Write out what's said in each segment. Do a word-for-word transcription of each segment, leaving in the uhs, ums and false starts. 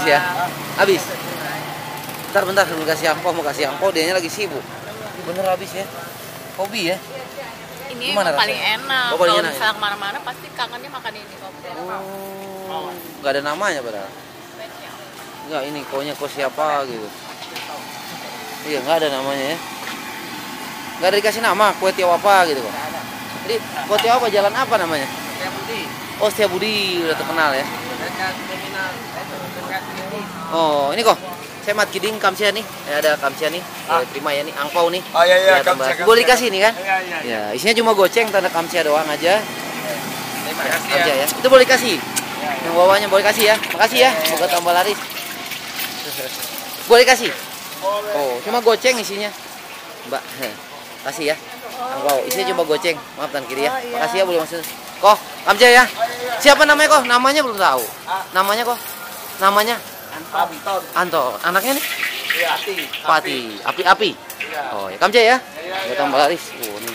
habis ya? Habis. Bentar bentar belum kasih angpau, mau kasih angpau dianya lagi sibuk. Ini bener habis ya? Hobi ya? Ini Gimana yang paling enak. Oh, paling kalau enak, misalnya ya? kemana-mana pasti kangennya makan ini kopi. Oh, nggak ada namanya padahal. Enggak, ini konya kok siapa gitu. Iya, nggak ada namanya ya. Nggak ada dikasih nama, kue tiaw apa gitu kok. Jadi, kue tiaw apa, jalan apa namanya? Setiabudi. Oh, Setiabudi, udah terkenal ya. Dekat terminal, dekat ini. Oh, ini kok. Saya mat kiding kamsia nih. Ya, ada kamsia nih. Ah. Ya, terima ya nih, angpau nih. Oh iya iya, Ya, tambah. kamsia, kamsia. Boleh dikasih nih kan? Iya iya. Ya, isinya cuma goceng, tanda kamsia doang aja. Terima kasih Kamsia ya. ya. Itu boleh kasih. Ya, ya. Yang bawahnya boleh kasih ya. Makasih ya. Semoga tambah laris. Boleh kasih. Oh, cuma goceng isinya. Mbak, kasih ya. Angpau, isinya cuma goceng. Maaf tan kiri ya. Makasih ya, boleh masuk. Kok, kamsia ya. Siapa namanya kok? Namanya belum tahu. Namanya kok? Namanya Anton. Anto. Anaknya nih? Iya, Pati. Pati. Api-api. Iya. Oh, ya kamsia ya. Iya, Buat iya. tambah laris. Oh, ini.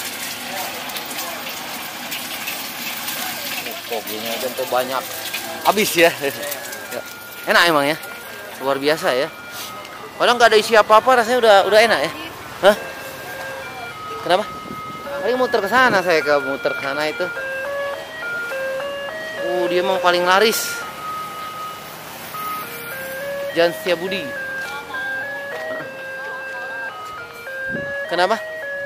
Oh, kopinya contoh banyak. Habis ya. Ya. Enak emang ya. Luar biasa ya. Padahal nggak ada isi apa-apa, rasanya udah udah enak ya. Hah? Kenapa? Tadi muter ke sana, saya ke muter ke sana itu. Oh, dia emang paling laris. Jalan Setiabudi. Kenapa?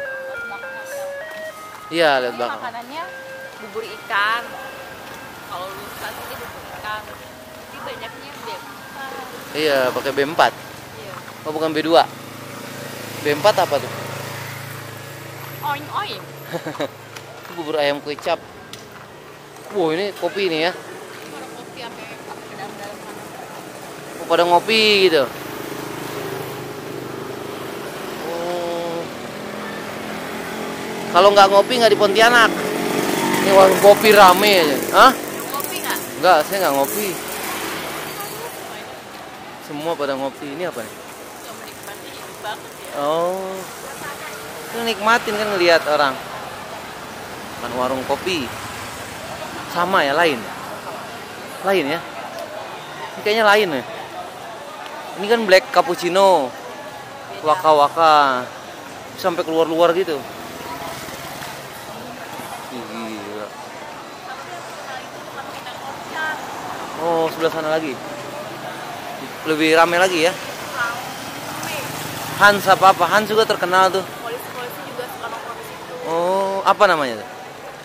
Iya, lihat Ini belakang. makanannya bubur ikan. Kalau lu kasih ini bubur ikan. Jadi banyaknya B empat. Iya, pakai B empat. Iya. Oh, bukan B dua. B empat apa tuh? Oing oing. Itu bubur ayam kecap. Wow, ini kopi ini ya. Baru kopi sampai ke dalam-dalam sana. Oh, pada ngopi gitu. Oh. Kalau nggak ngopi nggak di Pontianak. Ini warung kopi rame aja. Hah? Kopi nggak? Enggak, saya nggak ngopi. Semua pada ngopi. Ini apa nih? Gak menikmati ini banget ya. Oh. Itu nikmatin kan ngelihat orang. Kan warung kopi. Sama ya, lain. Lain ya. Ini kayaknya lain ya. Ini kan black cappuccino. Waka-waka. Sampai keluar-luar gitu. Gila. Oh, sebelah sana lagi. Lebih rame lagi ya. Hans apa apa? Hans juga terkenal tuh. Polisi-polisi juga suka nongkrong di situ. Oh, apa namanya tuh?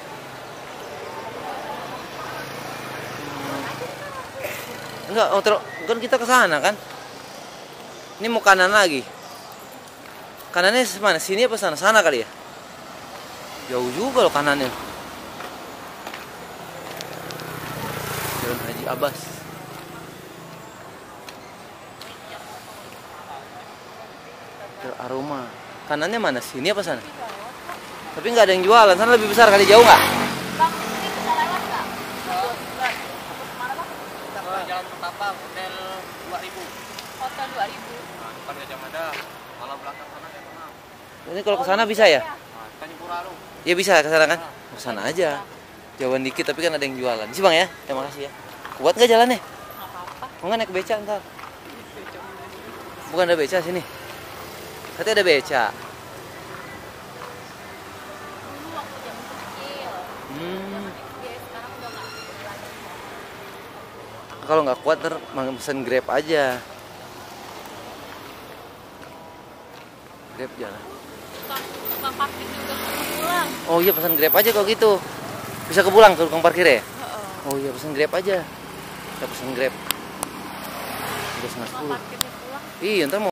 Enggak, oh, ter- kan kita ke sana kan? Ini mau kanan lagi. Kanannya mana? Sini apa sana? Sana kali ya? Jauh juga loh kanannya. Jalan Haji Abbas. Aroma. Kanannya mana? Sini apa sana? Tapi nggak ada yang jualan. Sana lebih besar kali, jauh nggak? Bang, ini bisa lewat nggak? Ke Jalan Pertapa, Hotel dua ribu. Hotel dua ribu. Nah, depan Gajah Mada. Malah belakang sana ya, mana? Ini kalau ke sana bisa ya? Nah, Tanjung Puraru. Ya bisa ke sana kan? Ke sana aja. Jauhan dikit tapi kan ada yang jualan. Sih Bang ya. Terima kasih ya. Kuat nggak jalannya? Nggak apa-apa. Mau nggak naik beca ntar? Bukan ada beca sini. Katanya ada beca. Dulu waktu zaman kecil. Hmm. Dia sekarang udah nggak lagi. Kalau nggak kuat ntar pesen Grab aja. Grab jalan. Tukang tukang parkir juga suruh pulang. Oh iya, pesan Grab aja kalau gitu. Bisa kepulang ke tukang parkir ya? Heeh. Oh iya, pesan Grab aja. Kita pesan Grab. Udah setengah Tukang sepuluh. parkirnya pulang. Iya, ntar mau